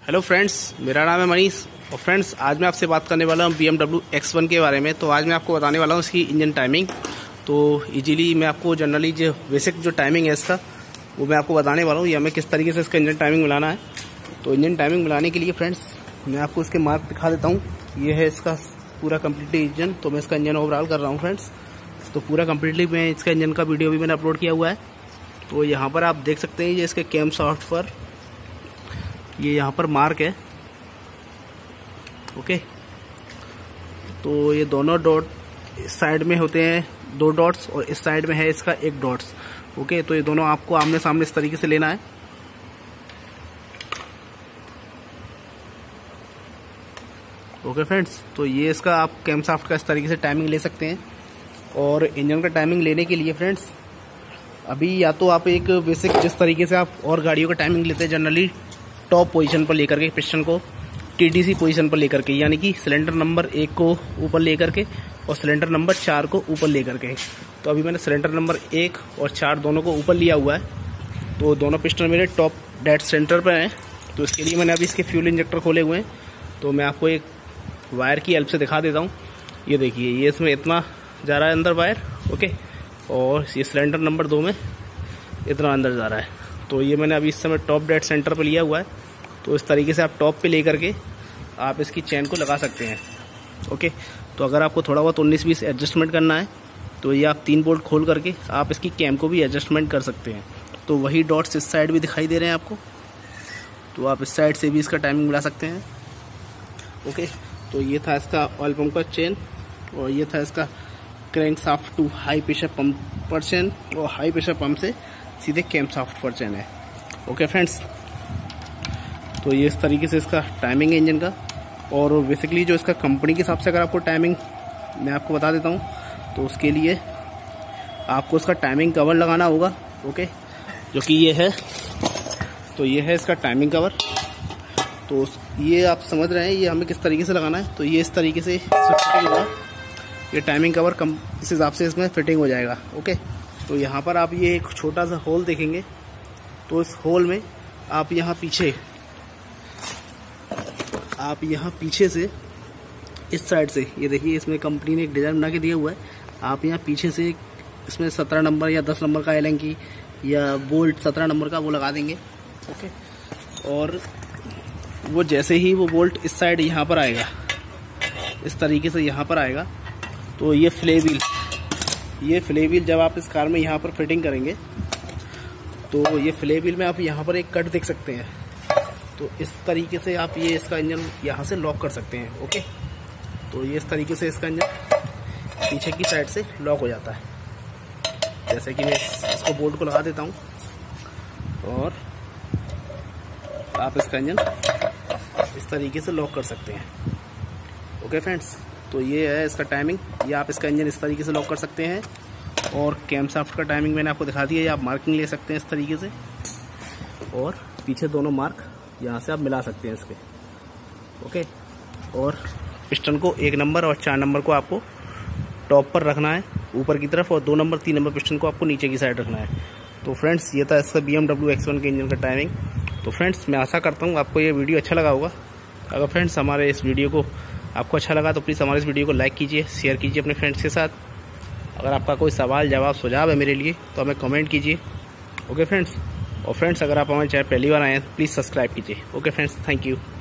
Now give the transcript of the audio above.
Hello friends, मेरा नाम है मनीष और फ्रेंड्स आज मैं आपसे बात करने वाला हूँ BMW X1 के बारे में। तो आज मैं आपको बताने वाला हूँ इसकी इंजन टाइमिंग। तो इजीली मैं आपको जनरली जो बेसिक जो टाइमिंग है इसका वो मैं आपको बताने वाला हूँ या हमें किस तरीके से इसका इंजन टाइमिंग मिलाना है। तो इंजन टाइमिंग मिलाने के लिए फ्रेंड्स मैं आपको इसके मार्क दिखा देता हूँ। ये है इसका पूरा कम्प्लीटली इंजन। तो मैं इसका इंजन ओवरऑल कर रहा हूँ फ्रेंड्स। तो पूरा कम्प्लीटली मैं इसका इंजन का वीडियो भी मैंने अपलोड किया हुआ है। तो यहाँ पर आप देख सकते हैं ये इसके कैम शाफ्ट पर ये यहाँ पर मार्क है। ओके, तो ये दोनों डॉट इस साइड में होते हैं 2 डॉट्स और इस साइड में है इसका 1 डॉट्स। ओके, तो ये दोनों आपको आमने सामने इस तरीके से लेना है। ओके फ्रेंड्स, तो ये इसका आप कैम शाफ्ट का इस तरीके से टाइमिंग ले सकते हैं। और इंजन का टाइमिंग लेने के लिए फ्रेंड्स अभी या तो आप एक बेसिक जिस तरीके से आप और गाड़ियों का टाइमिंग लेते हैं जनरली टॉप पोजीशन पर लेकर के पिस्टन को TDC पोजीशन पर लेकर के, यानी कि सिलेंडर नंबर 1 को ऊपर लेकर के और सिलेंडर नंबर 4 को ऊपर लेकर के। तो अभी मैंने सिलेंडर नंबर 1 और 4 दोनों को ऊपर लिया हुआ है। तो दोनों पिस्टन मेरे टॉप डेड सेंटर पर हैं। तो इसके लिए मैंने अभी इसके फ्यूल इंजेक्टर खोले हुए हैं। तो मैं आपको एक वायर की हेल्प से दिखा देता हूँ। ये देखिए, ये इसमें इतना जा रहा है अंदर वायर। ओके, और ये सिलेंडर नंबर 2 में इतना अंदर जा रहा है। तो ये मैंने अभी इस समय टॉप डेड सेंटर पर लिया हुआ है। तो इस तरीके से आप टॉप पे लेकर के आप इसकी चेन को लगा सकते हैं। ओके, तो अगर आपको थोड़ा बहुत 19-20 एडजस्टमेंट करना है तो ये आप 3 बोल्ट खोल करके आप इसकी कैम को भी एडजस्टमेंट कर सकते हैं। तो वही डॉट्स इस साइड भी दिखाई दे रहे हैं आपको, तो आप इस साइड से भी इसका टाइमिंग मिला सकते हैं। ओके, तो ये था इसका ऑयल पंप का चेन और ये था इसका crank shaft to high pressure pump पर चेन और हाई प्रेशर पंप से सीधे कैम शाफ्ट पर चेन है। ओके फ्रेंड्स, तो ये इस तरीके से इसका टाइमिंग है इंजन का। और बेसिकली जो इसका कंपनी के हिसाब से अगर आपको टाइमिंग मैं आपको बता देता हूँ तो उसके लिए आपको इसका टाइमिंग कवर लगाना होगा। ओके, जो कि ये है, तो ये है इसका टाइमिंग कवर। तो ये आप समझ रहे हैं ये हमें किस तरीके से लगाना है। तो ये इस तरीके से फिटिंग होगा, ये टाइमिंग कवर इस हिसाब से इसमें फिटिंग हो जाएगा। ओके, तो यहाँ पर आप ये एक छोटा सा होल देखेंगे। तो इस होल में आप यहाँ पीछे से इस साइड से ये देखिए, इसमें कंपनी ने एक डिज़ाइन बना के दिया हुआ है। आप यहाँ पीछे से इसमें 17 नंबर या 10 नंबर का एलंकी या बोल्ट 17 नंबर का वो लगा देंगे। ओके, और वो जैसे ही वो बोल्ट इस साइड यहाँ पर आएगा, इस तरीके से यहाँ पर आएगा, तो ये फ्ले व्हील जब आप इस कार में यहाँ पर फिटिंग करेंगे तो ये फ्ले व्हील में आप यहाँ पर एक कट देख सकते हैं। तो इस तरीके से आप ये इसका इंजन यहाँ से लॉक कर सकते हैं। ओके, तो ये इस तरीके से इसका इंजन पीछे की साइड से लॉक हो जाता है। जैसे कि मैं इसको बोल्ट को लगा देता हूँ और आप इसका इंजन इस तरीके से लॉक कर सकते हैं। ओके फ्रेंड्स, तो ये है इसका टाइमिंग। ये आप इसका इंजन इस तरीके से लॉक कर सकते हैं। और कैम शाफ्ट का टाइमिंग मैंने आपको दिखा दिया है। आप मार्किंग ले सकते हैं इस तरीके से और पीछे दोनों मार्क यहाँ से आप मिला सकते हैं इसके। ओके, और पिस्टन को 1 नंबर और 4 नंबर को आपको टॉप पर रखना है ऊपर की तरफ और 2 नंबर 3 नंबर पिस्टन को आपको नीचे की साइड रखना है। तो फ्रेंड्स ये था इसका BMW X1 के इंजन का टाइमिंग। तो फ्रेंड्स मैं आशा करता हूँ आपको ये वीडियो अच्छा लगा होगा। अगर फ्रेंड्स हमारे इस वीडियो को आपको अच्छा लगा तो प्लीज़ हमारे इस वीडियो को लाइक कीजिए, शेयर कीजिए अपने फ्रेंड्स के साथ। अगर आपका कोई सवाल जवाब सुझाव है मेरे लिए तो हमें कमेंट कीजिए। ओके फ्रेंड्स, और फ्रेंड्स अगर आप हमारे चैनल पहली बार आए हैं तो प्लीज़ सब्सक्राइब कीजिए। Okay friends, thank you.